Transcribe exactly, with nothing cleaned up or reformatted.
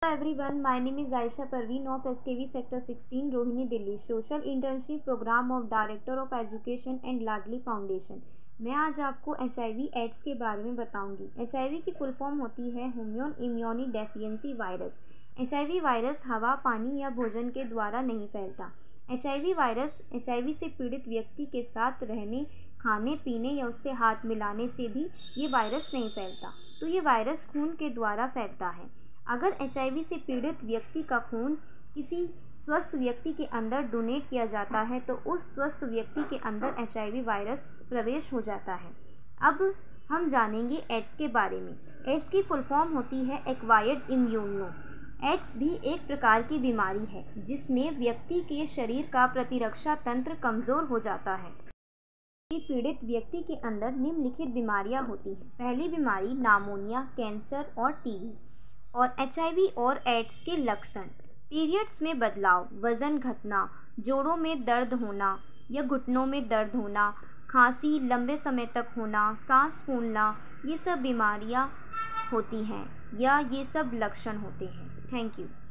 Hello everyone, my name is Aisha Parveen of S K V Sector sixteen, Rohini, Delhi. Social Internship Program of Director of Education and Ladli Foundation. मैं आज आपको H I V AIDS के बारे में बताऊंगी। H I V की full form होती है human immunodeficiency virus. H I V virus हवा, पानी या भोजन के द्वारा नहीं फैलता। H I V virus H I V से पीड़ित व्यक्ति के साथ रहने, खाने पीने या उससे हाथ मिलाने से भी ये वायरस नहीं फैलता। तो ये वायरस खून के द्वारा फैलता है। अगर एच आई वी से पीड़ित व्यक्ति का खून किसी स्वस्थ व्यक्ति के अंदर डोनेट किया जाता है तो उस स्वस्थ व्यक्ति के अंदर एच आई वी वायरस प्रवेश हो जाता है। अब हम जानेंगे एड्स के बारे में। एड्स की फुल फॉर्म होती है एक्वायर्ड इम्यूनो। एड्स भी एक प्रकार की बीमारी है जिसमें व्यक्ति के शरीर का प्रतिरक्षा तंत्र कमज़ोर हो जाता है। पीड़ित व्यक्ति के अंदर निम्नलिखित बीमारियां होती हैं। पहली बीमारी नामोनिया, कैंसर और टी बी। और एच आई वी और एड्स के लक्षण: पीरियड्स में बदलाव, वज़न घटना, जोड़ों में दर्द होना या घुटनों में दर्द होना, खांसी लंबे समय तक होना, सांस फूलना, ये सब बीमारियां होती हैं या ये सब लक्षण होते हैं। Thank you.